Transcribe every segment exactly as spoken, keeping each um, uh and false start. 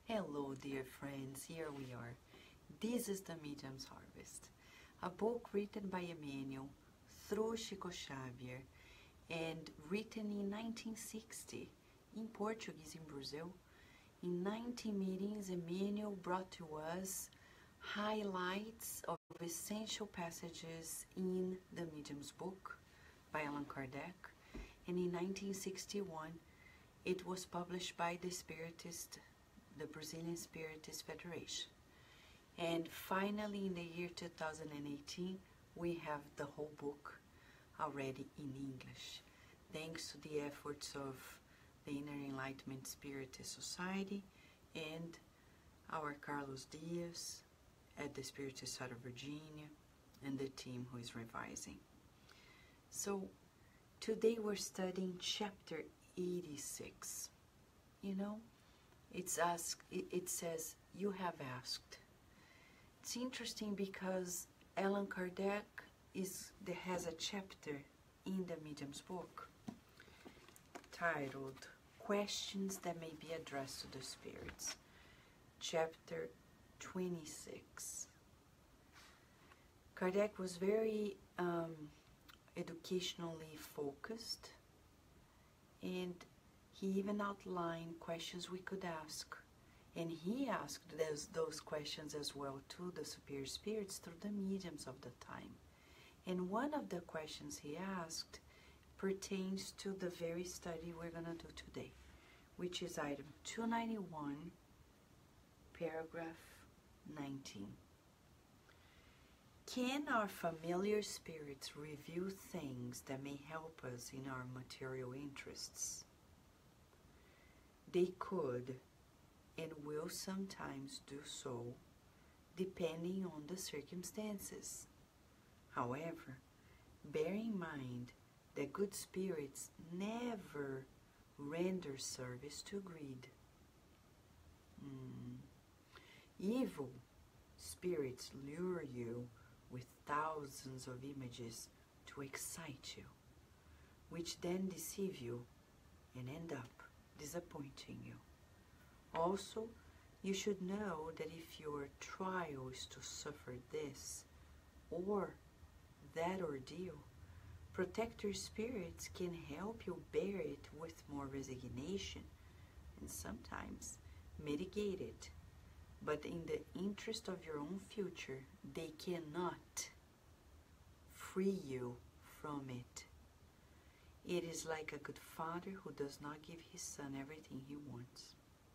Hello, dear friends, here we are. This is The Medium's Harvest, a book written by Emmanuel through Chico Xavier and written in nineteen sixty in Portuguese in Brazil. In ninety meetings, Emmanuel brought to us highlights of essential passages in The Medium's book by Allan Kardec, and in nineteen sixty-one it was published by the Spiritist the Brazilian Spiritist Federation. And finally, in the year two thousand eighteen, we have the whole book already in English, thanks to the efforts of the Inner Enlightenment Spiritist Society and our Carlos Diaz at the Spiritist Side of Virginia and the team who is revising. So today we're studying chapter eighty-six. You know, It's asked, it says, you have asked. It's interesting because Allan Kardec is, has a chapter in the Medium's book titled Questions That May Be Addressed to the Spirits, chapter twenty-six. Kardec was very um, educationally focused, and he even outlined questions we could ask. And he asked those, those questions as well to the superior spirits through the mediums of the time. And one of the questions he asked pertains to the very study we're going to do today, which is item two ninety-one, paragraph nineteen. Can our familiar spirits reveal things that may help us in our material interests? They could and will sometimes do so, depending on the circumstances. However, bear in mind that good spirits never render service to greed. Mm. Evil spirits lure you with thousands of images to excite you, which then deceive you and end up disappointing you. Also, you should know that if your trial is to suffer this or that ordeal, protector spirits can help you bear it with more resignation and sometimes mitigate it. But in the interest of your own future, they cannot free you from it. It is like a good father who does not give his son everything he wants.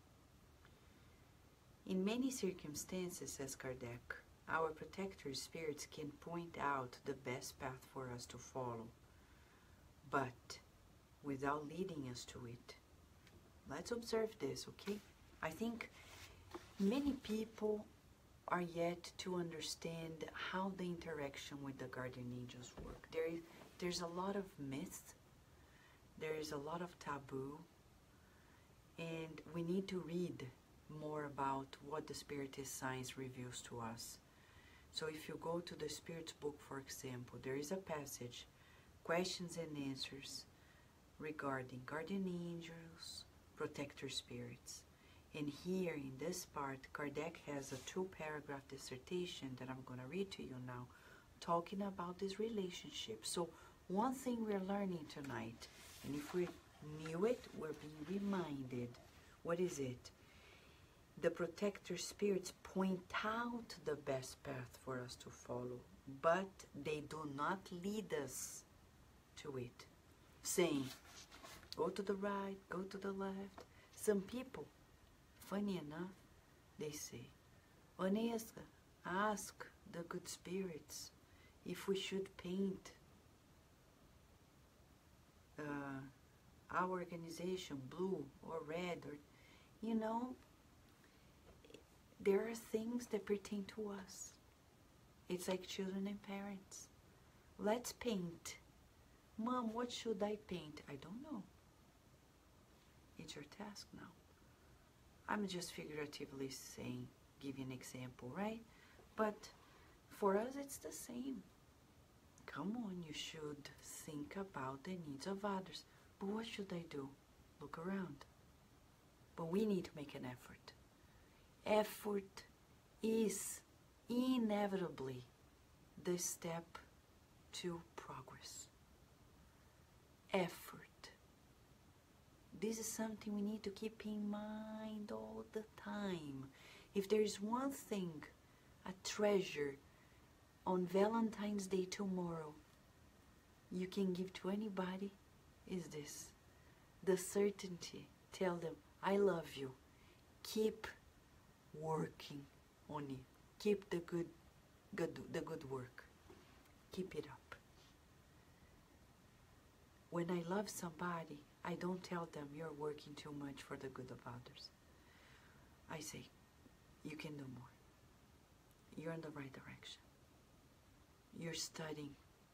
In many circumstances, says Kardec, our protector spirits can point out the best path for us to follow, but without leading us to it. Let's observe this, okay? I think many people are yet to understand how the interaction with the guardian angels work. There is, there's a lot of myth. There is a lot of taboo, and we need to read more about what the Spiritist science reveals to us. So if you go to the Spirit's book, for example, there is a passage, questions and answers, regarding guardian angels, protector spirits. And here in this part, Kardec has a two-paragraph dissertation that I'm going to read to you now, talking about this relationship. So one thing we're learning tonight, and if we knew it, we're being reminded. What is it? The protector spirits point out the best path for us to follow, but they do not lead us to it, saying, go to the right, go to the left. Some people, funny enough, they say, Onesca, ask the good spirits if we should paint Uh, our organization blue or red, or you know, there are things that pertain to us. It's like children and parents. Let's paint. Mom, what should I paint? I don't know. It's your task now. I'm just figuratively saying, giving an example, right? But for us it's the same. Come on, you should think about the needs of others. But what should I do? Look around. But we need to make an effort. effort is inevitably the step to progress. Effort. This is something we need to keep in mind all the time. If there is one thing, a treasure, on Valentine's Day tomorrow, you can give to anybody, is this. The certainty. Tell them, I love you. Keep working on it. Keep the good, good, the good work. Keep it up. When I love somebody, I don't tell them you're working too much for the good of others. I say, you can do more. You're in the right direction. You're studying.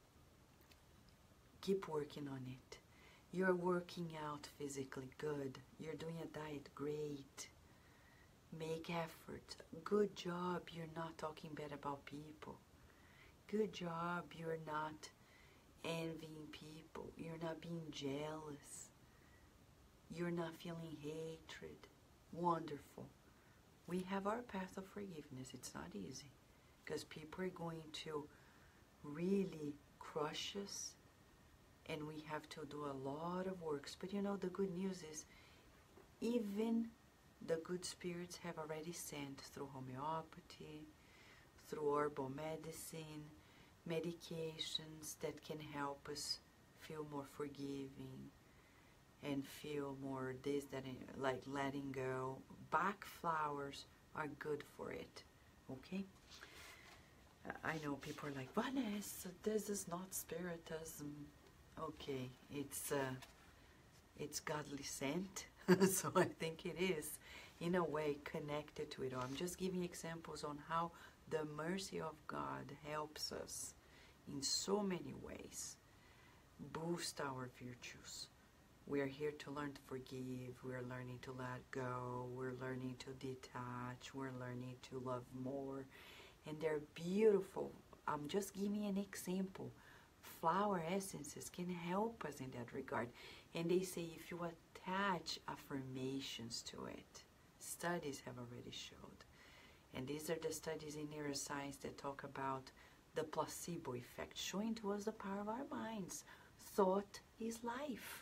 Keep working on it. You're working out physically, good. You're doing a diet, great. Make effort. Good job, you're not talking bad about people. Good job, you're not envying people. You're not being jealous. You're not feeling hatred. Wonderful. We have our path of forgiveness. It's not easy because people are going to really crush us, and we have to do a lot of works. But you know, the good news is even the good spirits have already sent through homeopathy, through herbal medicine, medications that can help us feel more forgiving and feel more this, that, like letting go. Bach flowers are good for it, okay? I know people are like, Vanessa, this is not spiritism. Okay, it's uh, it's godly scent, so I think it is, in a way, connected to it all. I'm just giving examples on how the mercy of God helps us in so many ways, boost our virtues. We are here to learn to forgive, we're learning to let go, we're learning to detach, we're learning to love more, and they're beautiful. I'm just giving an example. Flower essences can help us in that regard. And they say if you attach affirmations to it, studies have already showed. And these are the studies in neuroscience that talk about the placebo effect, showing to us the power of our minds. Thought is life.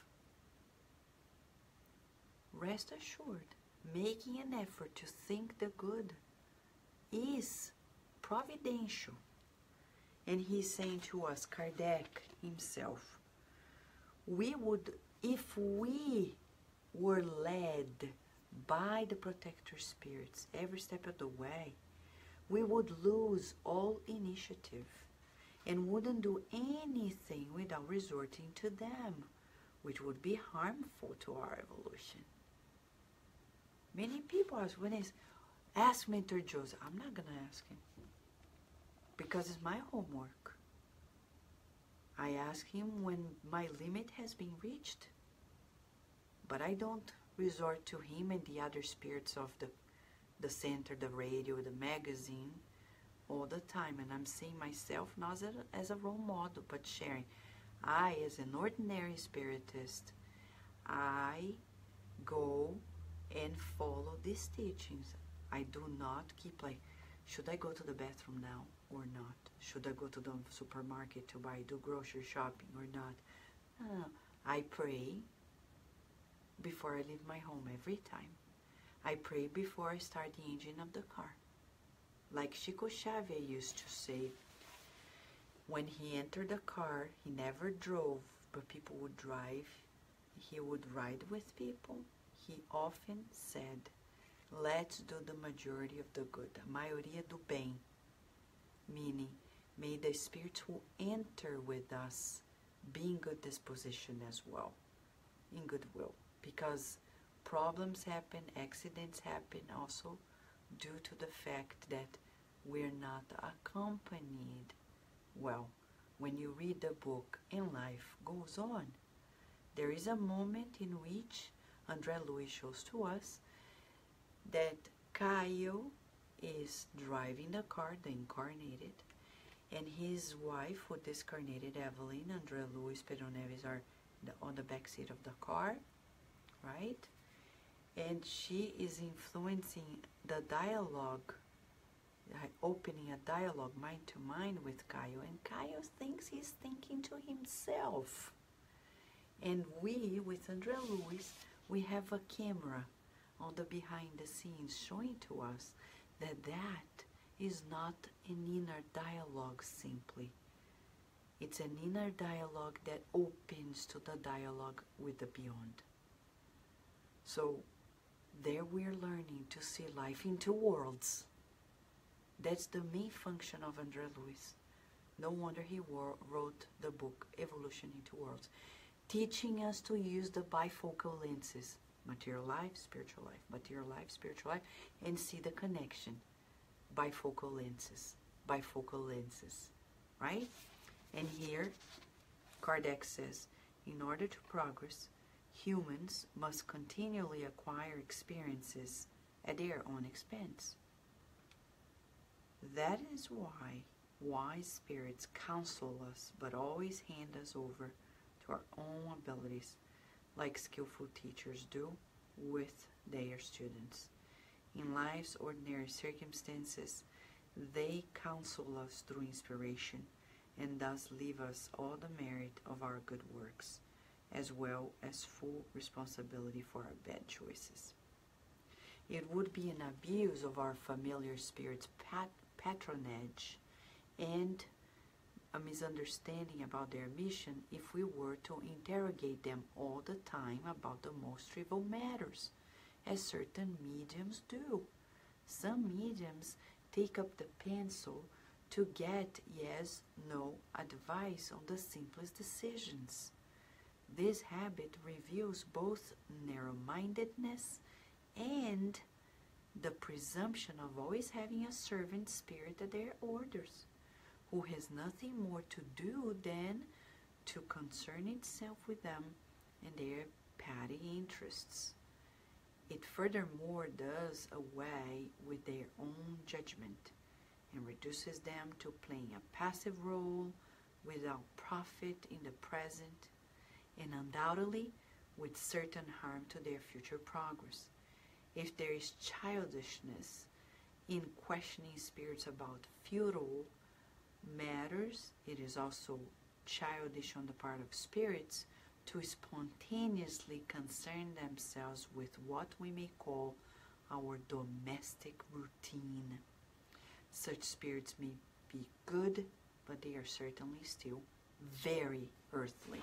Rest assured, making an effort to think the good is providential. And he's saying to us, Kardec himself, we would, if we were led by the protector spirits every step of the way, we would lose all initiative and wouldn't do anything without resorting to them, which would be harmful to our evolution. Many people ask, when it's, ask Mentor Joseph. I'm not going to ask him because it's my homework. I ask him when my limit has been reached, but I don't resort to him and the other spirits of the, the center, the radio, the magazine all the time. And I'm seeing myself not as a, as a role model, but sharing. I, as an ordinary spiritist, I go and follow these teachings. I do not keep like, should I go to the bathroom now or not? Should I go to the supermarket to buy, do grocery shopping or not? No, I pray before I leave my home every time. I pray before I start the engine of the car. Like Chico Xavier used to say, when he entered the car, he never drove, but people would drive. He would ride with people. He often said, let's do the majority of the good, a maioria do bem, meaning may the spirits who enter with us be in good disposition as well, in goodwill, because problems happen, accidents happen also due to the fact that we're not accompanied well. When you read the book and life goes on, there is a moment in which André Louis shows to us that Caio is driving the car, the incarnated, and his wife, who discarnated, Evelyn, André Louis, Pedro Neves, are the, on the back seat of the car, right? And she is influencing the dialogue, opening a dialogue mind to mind with Caio. And Caio thinks he's thinking to himself. And we, with André Luiz, we have a camera on the behind the scenes showing to us that that is not an inner dialogue simply. It's an inner dialogue that opens to the dialogue with the beyond. So there we're learning to see life in two worlds. That's the main function of André Luiz. No wonder he wrote the book Evolution in Two Worlds, teaching us to use the bifocal lenses, material life, spiritual life, material life, spiritual life, and see the connection. Bifocal lenses, bifocal lenses, right? And here, Kardec says, in order to progress, humans must continually acquire experiences at their own expense. That is why wise spirits counsel us, but always hand us over to our own abilities, like skillful teachers do with their students. In life's ordinary circumstances, they counsel us through inspiration, and thus leave us all the merit of our good works, as well as full responsibility for our bad choices. It would be an abuse of our familiar spirit's pat patronage and a misunderstanding about their mission if we were to interrogate them all the time about the most trivial matters, as certain mediums do. Some mediums take up the pencil to get yes, no advice on the simplest decisions. This habit reveals both narrow-mindedness and the presumption of always having a servant spirit at their orders, who has nothing more to do than to concern itself with them and their petty interests. It furthermore does away with their own judgment and reduces them to playing a passive role without profit in the present, and undoubtedly with certain harm to their future progress. If there is childishness in questioning spirits about futile matters, it is also childish on the part of spirits to spontaneously concern themselves with what we may call our domestic routine. Such spirits may be good, but they are certainly still very earthly.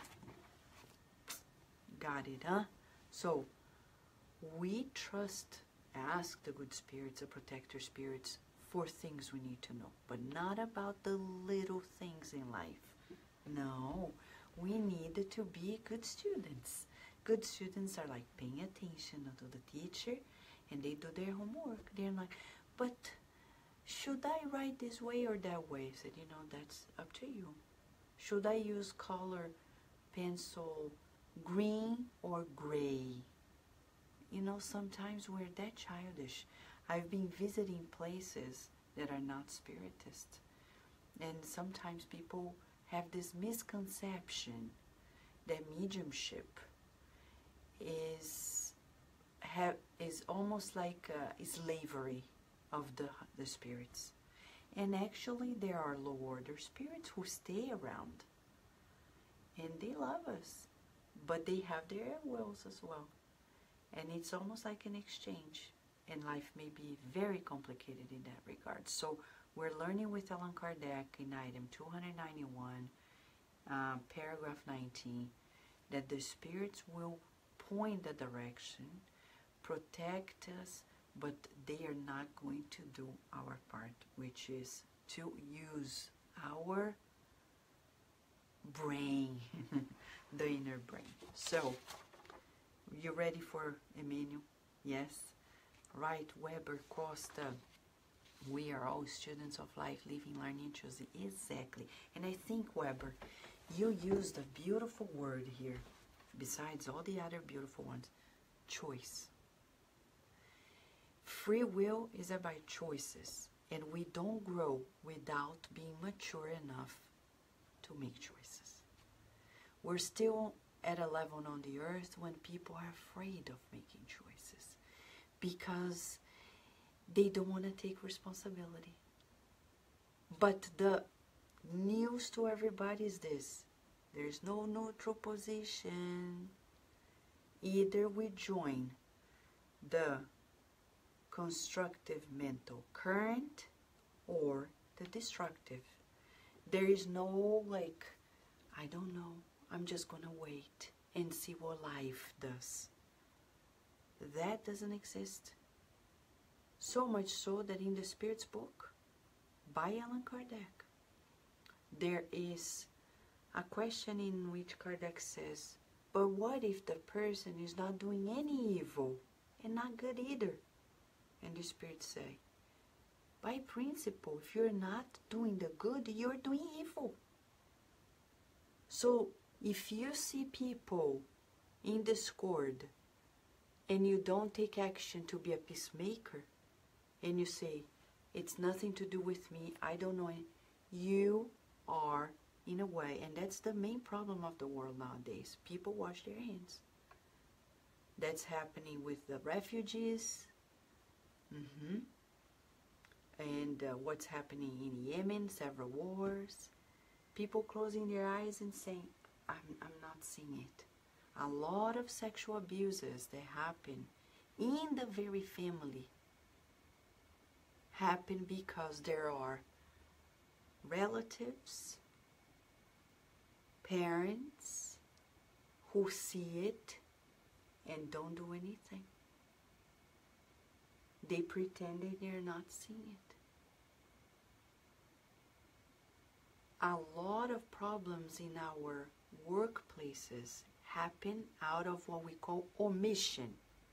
Got it, huh? So, we trust, ask the good spirits, the protector spirits, for things we need to know, but not about the little things in life. No, we need to be good students. Good students are like paying attention to the teacher, and they do their homework. They're like, but should I write this way or that way? I said, you know, that's up to you. Should I use color, pencil, green or gray? You know, sometimes we're that childish. I've been visiting places that are not spiritist, and sometimes people have this misconception that mediumship is have is almost like a slavery of the the spirits, and actually there are low order spirits who stay around, and they love us, but they have their wills as well. And it's almost like an exchange, and life may be very complicated in that regard. So we're learning with Allan Kardec in item two hundred ninety-one, uh, paragraph nineteen, that the spirits will point the direction, protect us, but they are not going to do our part, which is to use our brain, the inner brain. So, you ready for Emmanuel? Yes? Right, Weber, Costa. We are all students of life, living, learning, choosing. Exactly. And I think, Weber, you used a beautiful word here, besides all the other beautiful ones. Choice. Free will is about choices, and we don't grow without being mature enough to make choices. We're still at a level on the earth when people are afraid of making choices. because they don't want to take responsibility. But the news to everybody is this: there's no neutral position. Either we join the constructive mental current or the destructive. There is no like, I don't know, I'm just gonna wait and see what life does. That doesn't exist. So much so that in the Spirit's book by Allan Kardec, there is a question in which Kardec says, but what if the person is not doing any evil and not good either? And the Spirit say, by principle, if you're not doing the good, you're doing evil. So if you see people in discord and you don't take action to be a peacemaker, and you say, it's nothing to do with me, I don't know it, you are, in a way, and that's the main problem of the world nowadays, people wash their hands. That's happening with the refugees, mm-hmm. and uh, what's happening in Yemen, several wars, people closing their eyes and saying, I'm, I'm not seeing it. A lot of sexual abuses that happen in the very family happen because there are relatives, parents who see it and don't do anything. They pretend that they're not seeing it. A lot of problems in our workplaces happen out of what we call omission.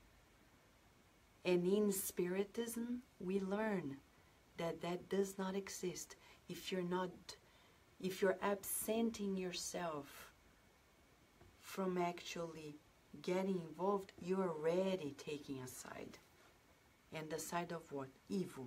And in Spiritism, we learn that that does not exist. If you're not, if you're absenting yourself from actually getting involved, you're already taking a side. And the side of what? Evil.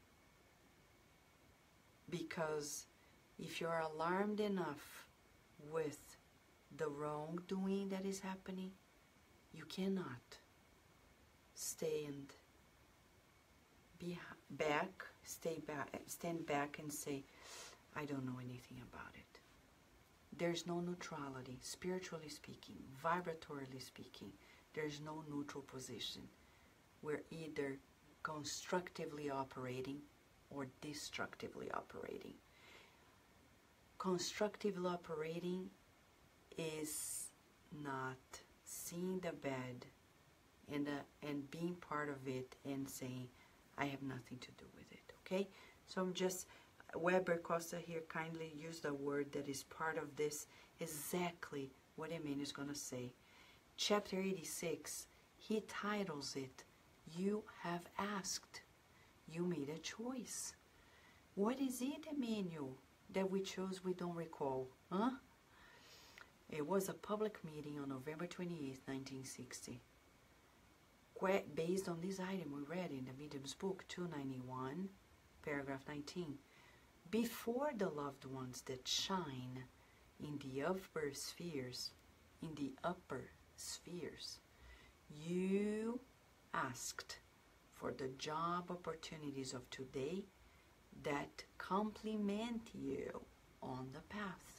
Because if you're alarmed enough with the wrongdoing that is happening, you cannot stand be back, stay back, stand back and say, I don't know anything about it. There's no neutrality, spiritually speaking, vibratorily speaking. There's no neutral position. We're either constructively operating or destructively operating. Constructively operating is not seeing the bad and uh, and being part of it and saying, I have nothing to do with it, okay? So I'm just, Weber Costa here kindly used a word that is part of this, exactly what Emmanuel is going to say. Chapter eighty-six, he titles it, You Have Asked. You made a choice. What is it, Emmanuel, that we chose we don't recall? Huh? It was a public meeting on November twenty-eighth, nineteen sixty. Based on this item we read in the Medium's book, two ninety-one, paragraph nineteen. Before the loved ones that shine in the upper spheres, in the upper spheres, you asked for the job opportunities of today that complement you on the path.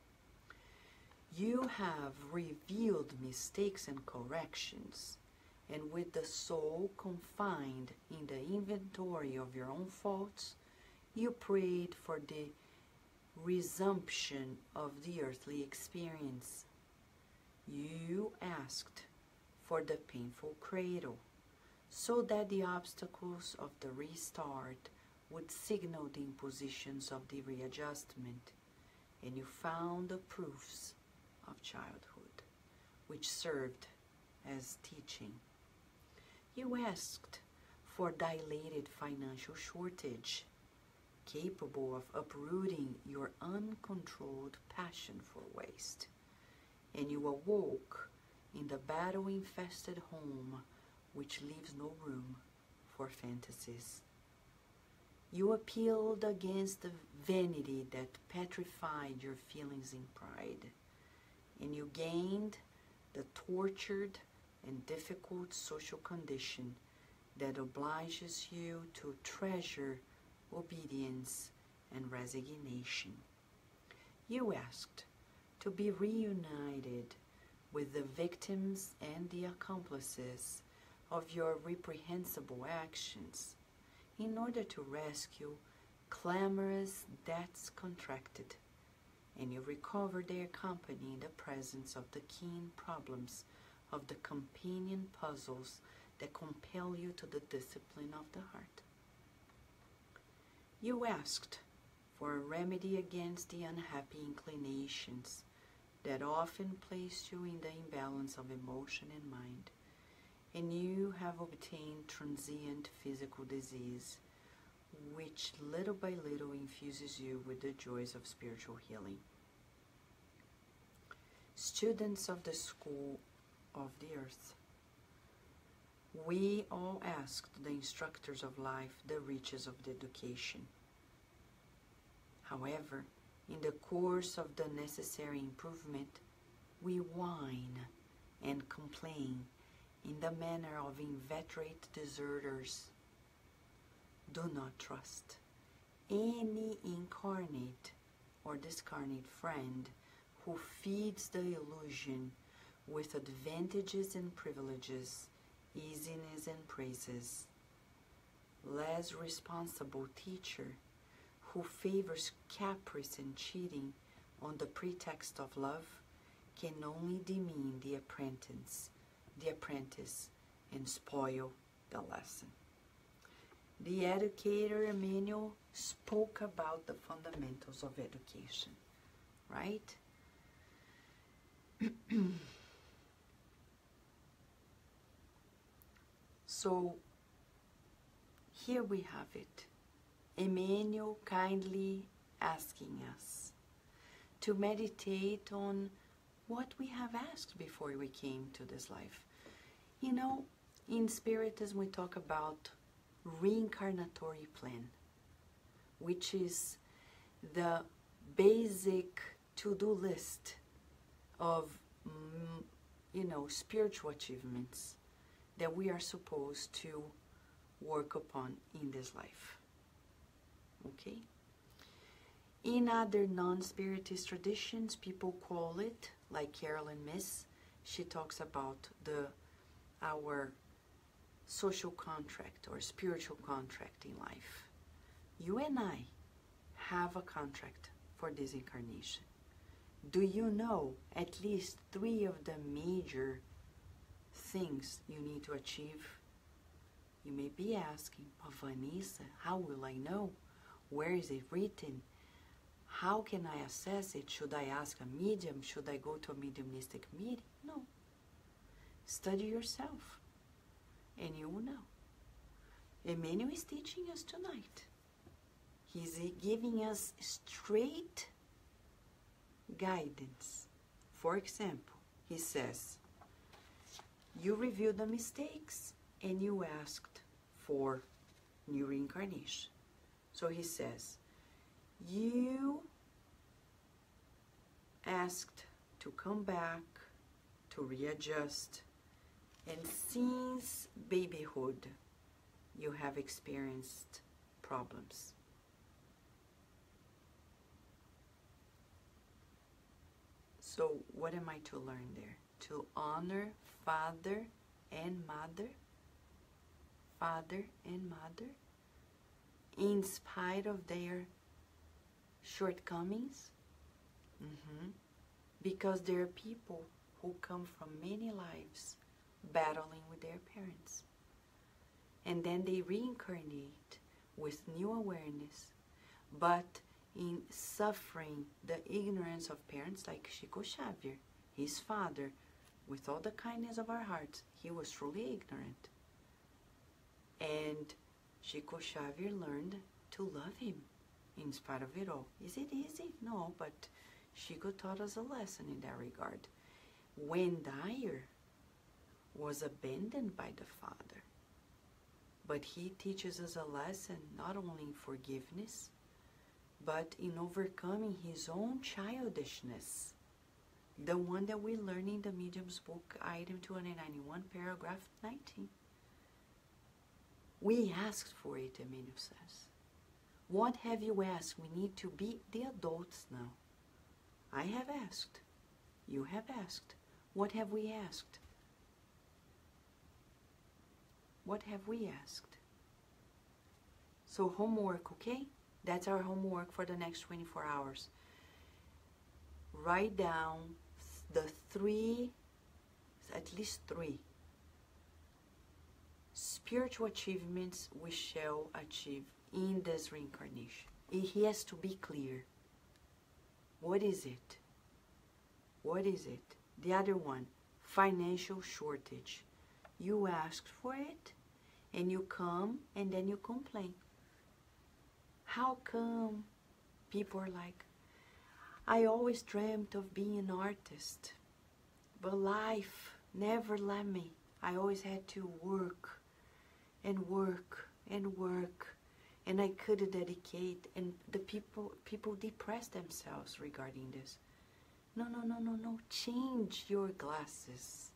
You have revealed mistakes and corrections, and with the soul confined in the inventory of your own faults, you prayed for the resumption of the earthly experience. You asked for the painful cradle, so that the obstacles of the restart would signal the impositions of the readjustment, and you found the proofs of childhood, which served as teaching. You asked for dilated financial shortage, capable of uprooting your uncontrolled passion for waste, and you awoke in the battle-infested home which leaves no room for fantasies. You appealed against the vanity that petrified your feelings in pride, and you gained the tortured and difficult social condition that obliges you to treasure obedience and resignation. You asked to be reunited with the victims and the accomplices of your reprehensible actions in order to rescue clamorous debts contracted, and you recover their company in the presence of the keen problems of the companion puzzles that compel you to the discipline of the heart. You asked for a remedy against the unhappy inclinations that often place you in the imbalance of emotion and mind, and you have obtained transient physical disease, which little by little infuses you with the joys of spiritual healing. Students of the school of the earth, we all asked the instructors of life the riches of the education. However, in the course of the necessary improvement, we whine and complain in the manner of inveterate deserters. Do not trust any incarnate or discarnate friend who feeds the illusion with advantages and privileges, easiness and praises. Less responsible teacher who favors caprice and cheating on the pretext of love can only demean the apprentice, the apprentice and spoil the lesson. The educator Emmanuel spoke about the fundamentals of education, right? So here we have it. Emmanuel kindly asking us to meditate on what we have asked before we came to this life. You know, in Spiritism we talk about reincarnatory plan, which is the basic to-do list of, you know, spiritual achievements that we are supposed to work upon in this life. Okay? In other non-spiritist traditions, people call it, like Carolyn Myss, she talks about the our social contract or spiritual contract in life. You and I have a contract for this incarnation. Do you know at least three of the major things you need to achieve? You may be asking, but Vanessa, how will I know? Where is it written? How can I assess it? Should I ask a medium? Should I go to a mediumistic meeting? No. Study yourself, and you will know. Emmanuel is teaching us tonight. He's giving us straight guidance. For example, he says, you reviewed the mistakes and you asked for new reincarnation. So he says, you asked to come back, to readjust, and since babyhood, you have experienced problems. So what am I to learn there? To honor father and mother, father and mother, in spite of their shortcomings? Mm-hmm. Because there are people who come from many lives battling with their parents. And then they reincarnate with new awareness, but in suffering the ignorance of parents like Chico Xavier, his father, with all the kindness of our hearts, he was truly ignorant. And Chico Xavier learned to love him in spite of it all. Is it easy? No, but Chico taught us a lesson in that regard. When Dyer was abandoned by the father, but he teaches us a lesson not only in forgiveness, but in overcoming his own childishness. The one that we learn in the Medium's book, item two hundred ninety-one, paragraph nineteen. We asked for it, Emmanuel says. What have you asked? We need to be the adults now. I have asked. You have asked. What have we asked? What have we asked? So homework, okay? That's our homework for the next twenty-four hours. Write down the three, at least three, spiritual achievements we shall achieve in this reincarnation. It has to be clear. What is it? What is it? The other one, financial shortage. You asked for it, and you come, and then you complain. How come people are like, I always dreamt of being an artist, but life never let me. I always had to work and work and work, and I couldn't dedicate, and the people people depress themselves regarding this. No, no, no, no, no. Change your glasses.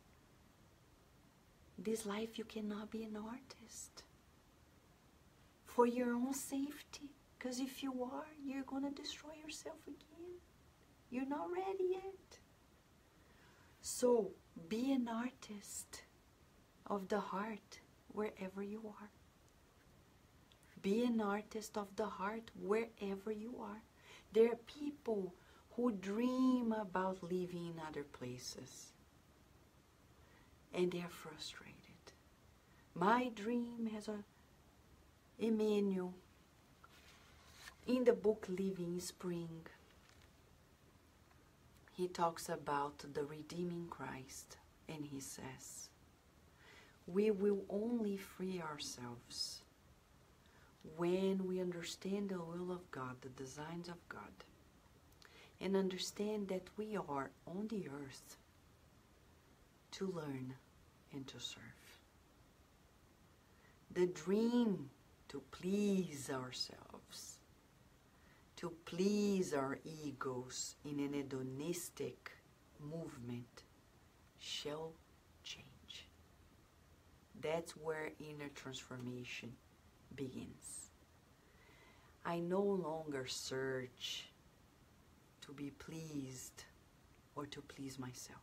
This life you cannot be an artist. For your own safety. Because if you are, you're going to destroy yourself again. You're not ready yet. So, be an artist of the heart wherever you are. Be an artist of the heart wherever you are. There are people who dream about living in other places. And they are frustrated. My dream has a Emmanuel, in the book Living Spring, he talks about the redeeming Christ, and he says, we will only free ourselves when we understand the will of God, the designs of God, and understand that we are on the earth to learn and to serve. The dream to please ourselves, to please our egos in an hedonistic movement shall change. That's where inner transformation begins. I no longer search to be pleased or to please myself.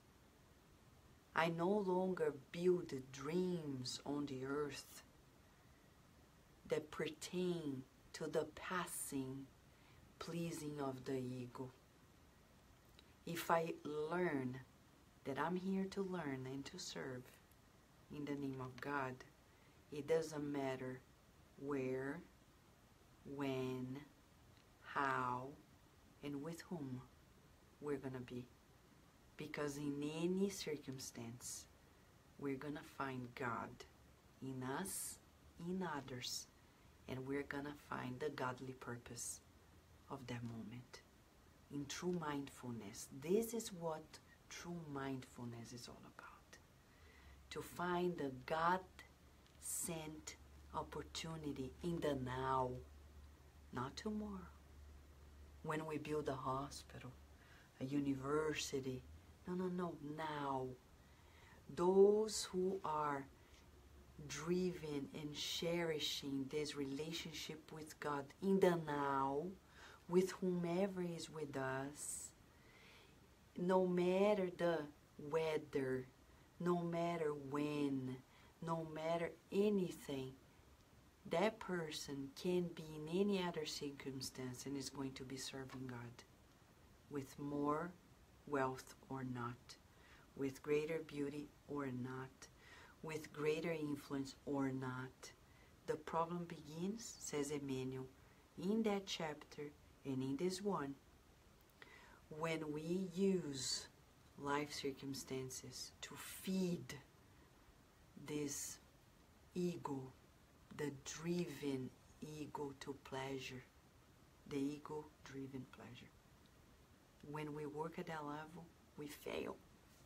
I no longer build dreams on the earth that pertain to the passing pleasing of the ego. If I learn that I'm here to learn and to serve in the name of God, it doesn't matter where, when, how, and with whom we're going to be. Because in any circumstance, we're going to find God in us, in others, and we're going to find the godly purpose of that moment. In true mindfulness, this is what true mindfulness is all about. To find the God-sent opportunity in the now, not tomorrow. When we build a hospital, a university, no, no, no, now. Those who are driven and cherishing this relationship with God in the now, with whomever is with us, no matter the weather, no matter when, no matter anything, that person can be in any other circumstance and is going to be serving God with more wealth or not, with greater beauty or not, with greater influence or not. The problem begins, says Emmanuel, in that chapter and in this one, when we use life circumstances to feed this ego, the driven ego to pleasure, the ego-driven pleasure. When we work at that level, we fail.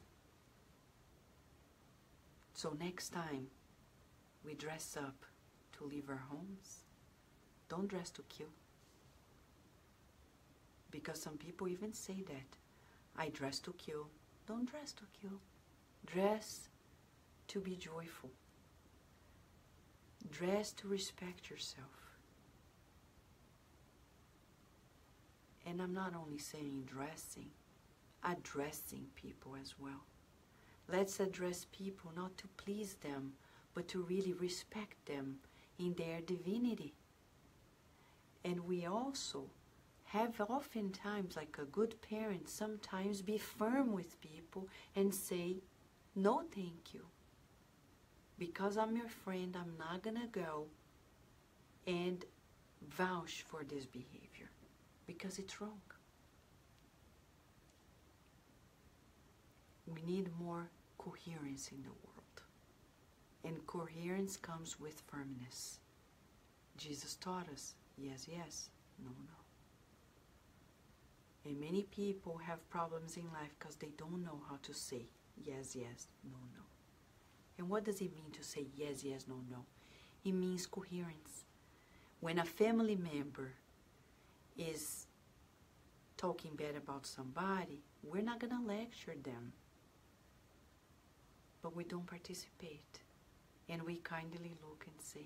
So next time we dress up to leave our homes, don't dress to kill. Because some people even say that. I dress to kill. Don't dress to kill. Dress to be joyful. Dress to respect yourself. And I'm not only saying dressing, addressing people as well. Let's address people not to please them, but to really respect them in their divinity. And we also have oftentimes, like a good parent, sometimes be firm with people and say, no thank you. Because I'm your friend, I'm not gonna go and vouch for this behavior, because it's wrong. We need more coherence in the world. And coherence comes with firmness. Jesus taught us, yes, yes, no, no. And many people have problems in life because they don't know how to say yes, yes, no, no. And what does it mean to say yes, yes, no, no? It means coherence. When a family member is talking bad about somebody, we're not going to lecture them. But we don't participate. And we kindly look and say,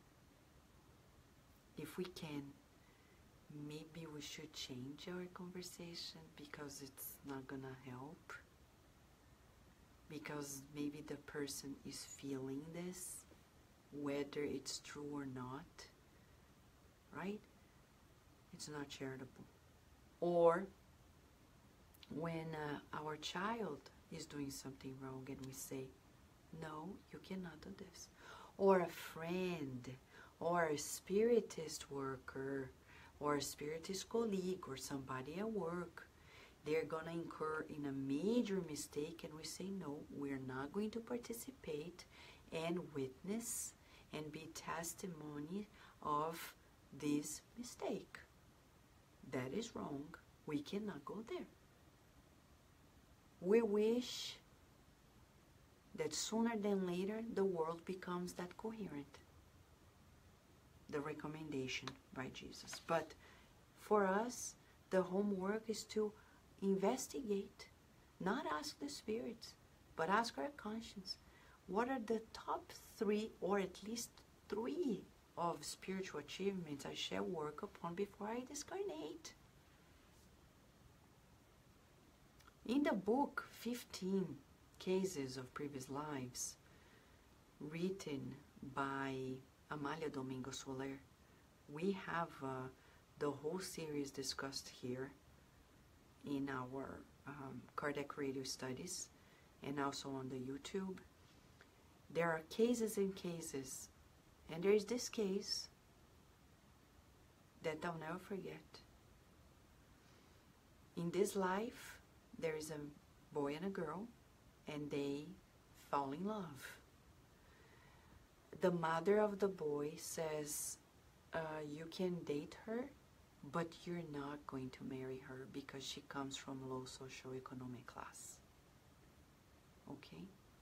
if we can, maybe we should change our conversation because it's not going to help. Because maybe the person is feeling this, whether it's true or not, right? It's not charitable. Or when uh, our child is doing something wrong and we say, no, you cannot do this. Or a friend, or a spiritist worker, or a spiritist colleague, or somebody at work, they're going to incur in a major mistake, and we say, no, we're not going to participate and witness and be testimony of this mistake. That is wrong. We cannot go there. We wish that sooner than later the world becomes that coherent. The recommendation by Jesus. But for us, the homework is to investigate, not ask the spirits, but ask our conscience. What are the top three, or at least three, of spiritual achievements I shall work upon before I discarnate? In the book, fifteen Cases of Previous Lives, written by Amália Domingo Soler, we have uh, the whole series discussed here in our um, Kardec Radio Studies and also on the YouTube. There are cases and cases, and there is this case that I'll never forget. In this life, there is a boy and a girl, and they fall in love. The mother of the boy says, uh, you can date her, but you're not going to marry her because she comes from low socioeconomic class. Okay?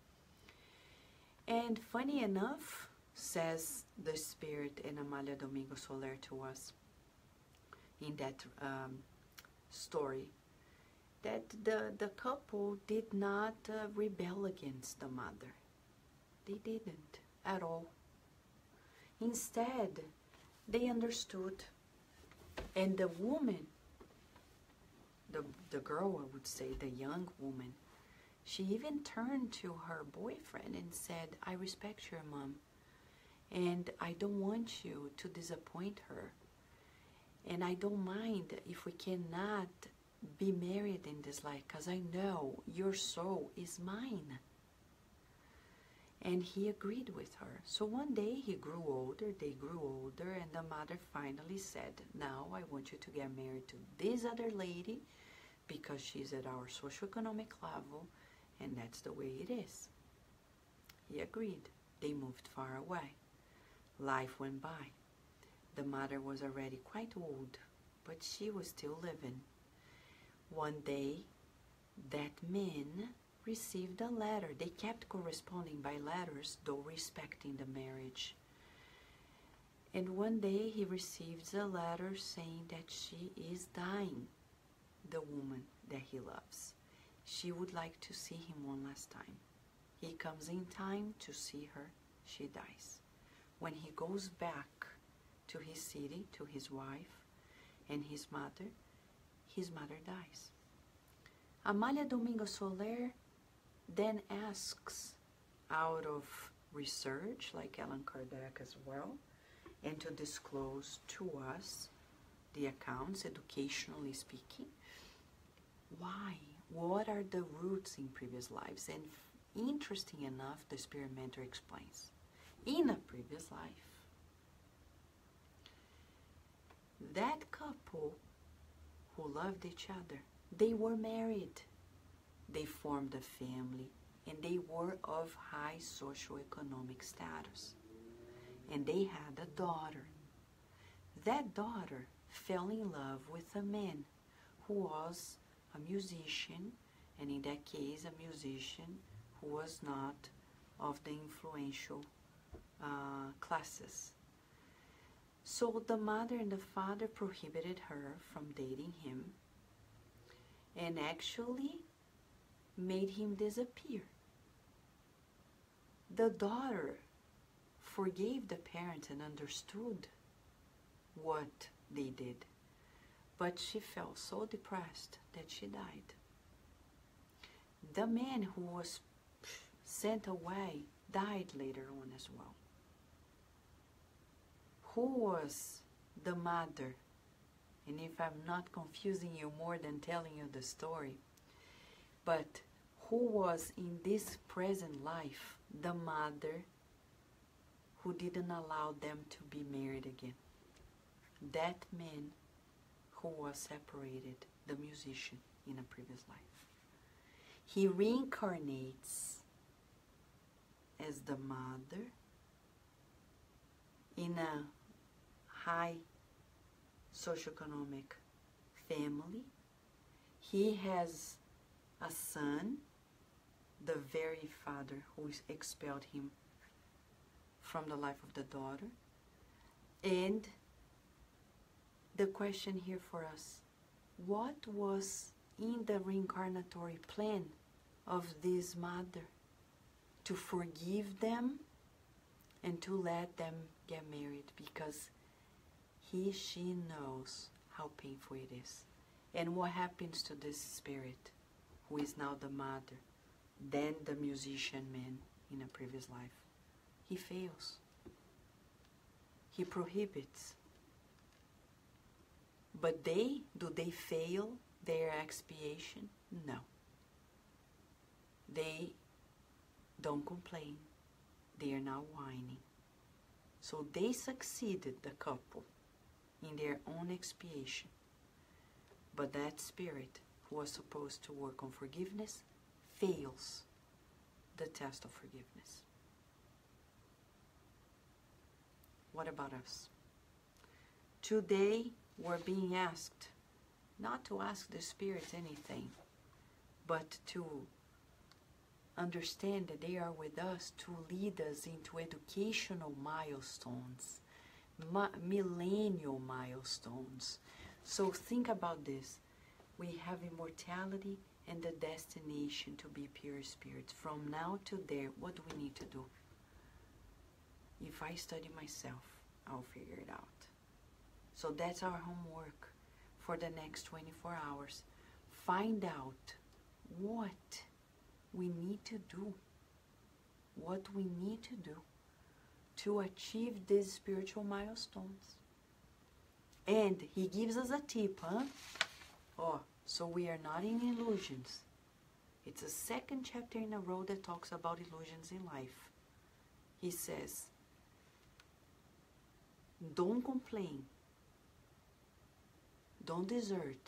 And funny enough, says the spirit in Amália Domingo Soler to us in that um, story, that the, the couple did not uh, rebel against the mother. They didn't at all. Instead, they understood. And the woman, the, the girl, I would say, the young woman, she even turned to her boyfriend and said, I respect your mom, and I don't want you to disappoint her. And I don't mind if we cannot be married in this life, because I know your soul is mine. And he agreed with her. So one day he grew older, they grew older, and the mother finally said, now I want you to get married to this other lady because she's at our socioeconomic level, and that's the way it is. He agreed. They moved far away. Life went by. The mother was already quite old, but she was still living. One day, that man received a letter. They kept corresponding by letters, though respecting the marriage. And one day he receives a letter saying that she is dying, the woman that he loves. She would like to see him one last time. He comes in time to see her. She dies. when he goes back to his city, to his wife and his mother, his mother dies. Amália Domingo Soler then asks, out of research, like Allan Kardec as well, and to disclose to us the accounts, educationally speaking, why? What are the roots in previous lives? And interesting enough, the Spirit Mentor explains, in a previous life, that couple who loved each other, they were married, they formed a family, and they were of high socioeconomic status. And they had a daughter. That daughter fell in love with a man who was a musician, and in that case, a musician who was not of the influential uh, classes. So the mother and the father prohibited her from dating him and actually made him disappear. The daughter forgave the parents and understood what they did, but she felt so depressed that she died. The man who was sent away died later on as well. Who was the mother? And if I'm not confusing you more than telling you the story, but who was in this present life the mother who didn't allow them to be married again? That man who was separated, the musician, in a previous life. He reincarnates as the mother in a high socioeconomic family. He has a son, the very father who expelled him from the life of the daughter. And the question here for us, what was in the reincarnatory plan of this mother? To forgive them and to let them get married, because he, she knows how painful it is. And what happens to this spirit, who is now the mother, then the musician man in a previous life? He fails. He prohibits. But they, do they fail their expiation? No. They don't complain. They are not whining. So they succeeded, the couple, in their own expiation. But that spirit who was supposed to work on forgiveness fails the test of forgiveness. What about us? Today, we're being asked not to ask the spirits anything, but to understand that they are with us to lead us into educational milestones, millennial milestones. So think about this. We have immortality and the destination to be pure spirits. From now to there, what do we need to do? If I study myself, I'll figure it out. So that's our homework for the next twenty-four hours. Find out what we need to do, what we need to do to achieve these spiritual milestones. And he gives us a tip, huh? Oh, so we are not in illusions. It's a second chapter in a row that talks about illusions in life. He says, don't complain. Don't desert.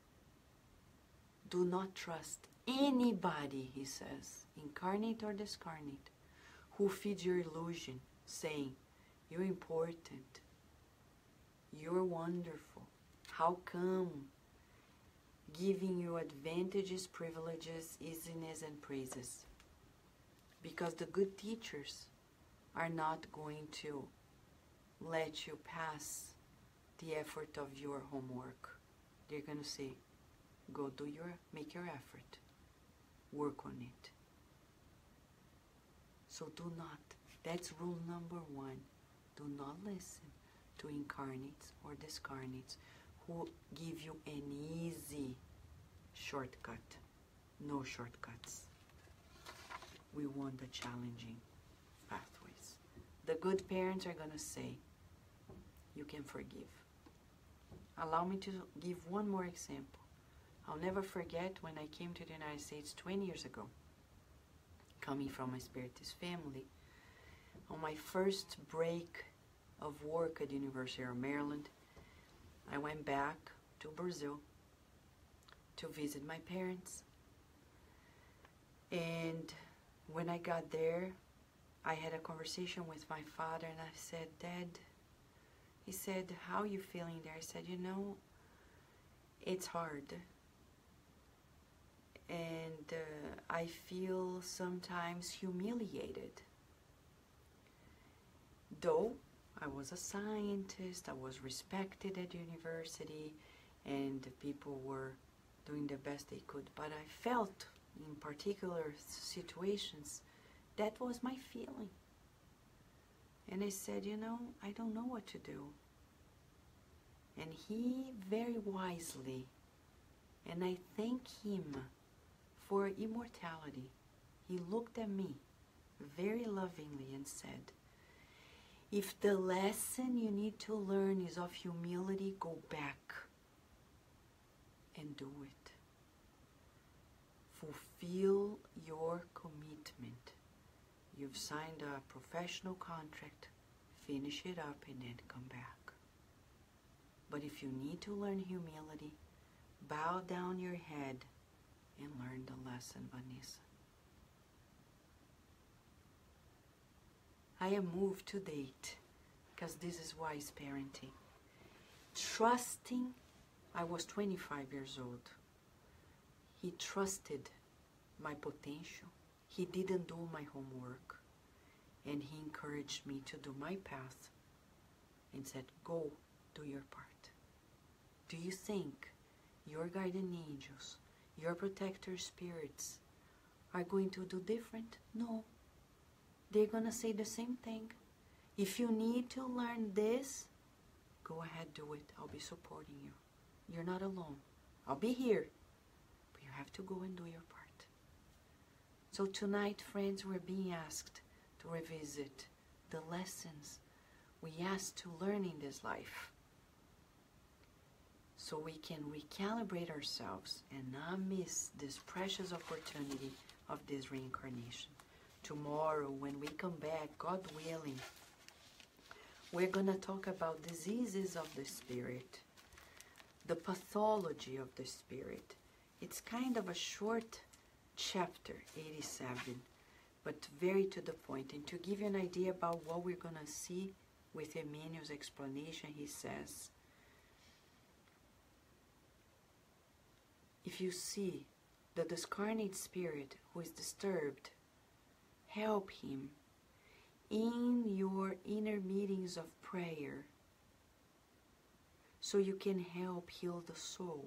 Do not trust anybody, he says, incarnate or discarnate, who feeds your illusion, saying, you're important, you're wonderful. How come? Giving you advantages, privileges, easiness, and praises. Because the good teachers are not going to let you pass the effort of your homework. They're going to say, go do your, make your effort. Work on it. So do not. That's rule number one. Do not listen to incarnates or discarnates who give you an easy shortcut. No shortcuts. We want the challenging pathways. The good parents are going to say, you can forgive. Allow me to give one more example. I'll never forget when I came to the United States twenty years ago, coming from a Spiritist family. On my first break of work at the University of Maryland, I went back to Brazil to visit my parents. And when I got there, I had a conversation with my father, and I said, Dad, he said, how are you feeling there? I said, you know, it's hard. And uh, I feel sometimes humiliated. Though I was a scientist, I was respected at university, and people were doing the best they could. But I felt in particular situations, that was my feeling. And I said, you know, I don't know what to do. And he very wisely, and I thank him for immortality, he looked at me very lovingly and said, if the lesson you need to learn is of humility, go back and do it. Fulfill your commitment. You've signed a professional contract, finish it up and then come back. But if you need to learn humility, bow down your head and learn the lesson, Vanessa. I am moved to date because this is wise parenting. Trusting, I was twenty-five years old. He trusted my potential. He didn't do my homework. And he encouraged me to do my path and said, go do your part. Do you think your guardian angels, your protector spirits are going to do different? No. They're going to say the same thing. If you need to learn this, go ahead, do it. I'll be supporting you. You're not alone. I'll be here. But you have to go and do your part. So tonight, friends, we're being asked to revisit the lessons we asked to learn in this life, so we can recalibrate ourselves and not miss this precious opportunity of this reincarnation. Tomorrow, when we come back, God willing, we're going to talk about diseases of the spirit, the pathology of the spirit. It's kind of a short chapter, eighty-seven, but very to the point. And to give you an idea about what we're going to see with Emmanuel's explanation, he says, if you see the discarnate spirit who is disturbed, help him in your inner meetings of prayer so you can help heal the soul.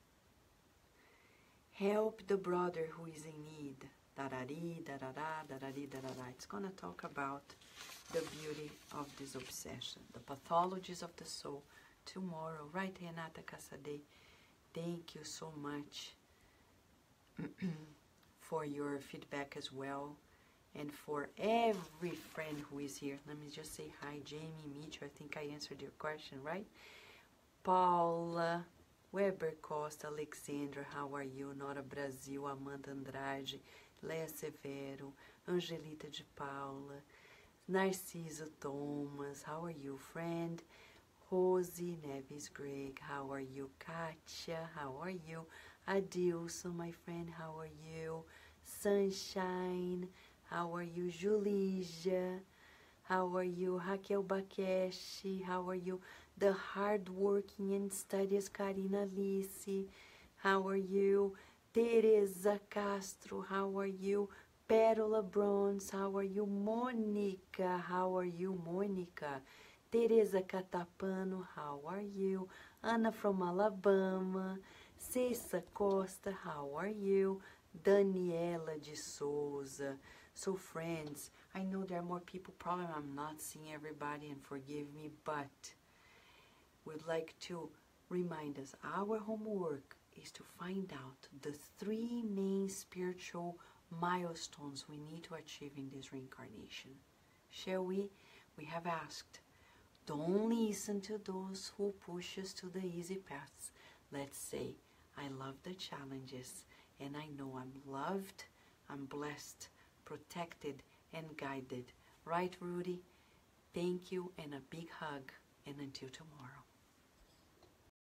Help the brother who is in need. Da-da-dee, da-da-da, da-da-dee, da-da-da. It's going to talk about the beauty of this obsession, the pathologies of the soul, tomorrow. Right, Renata Cassadei? Thank you so much for your feedback as well. And for every friend who is here. Let me just say hi, Jamie Mitchell. I think I answered your question, right? Paula, Weber Costa, Alexandra, how are you? Nora Brasil, Amanda Andrade, Leia Severo, Angelita de Paula, Narciso Thomas, how are you, friend? Rosie Neves Greg, how are you? Katia, how are you? Adilson, my friend, how are you? Sunshine, how are you? Julija, how are you? Raquel Bakeshi, how are you? The hardworking and studious Karina Alice, how are you? Teresa Castro, how are you? Pérola Bronze, how are you? Monica, how are you? Monica. Teresa Catapano, how are you? Anna from Alabama. Cissa Costa, how are you? Daniela de Souza. So friends, I know there are more people, probably I'm not seeing everybody, and forgive me, but we'd like to remind us, our homework is to find out the three main spiritual milestones we need to achieve in this reincarnation. Shall we? We have asked, don't listen to those who push us to the easy paths. Let's say, I love the challenges, and I know I'm loved, I'm blessed, protected, and guided. Right, Rudy? Thank you, and a big hug, and until tomorrow.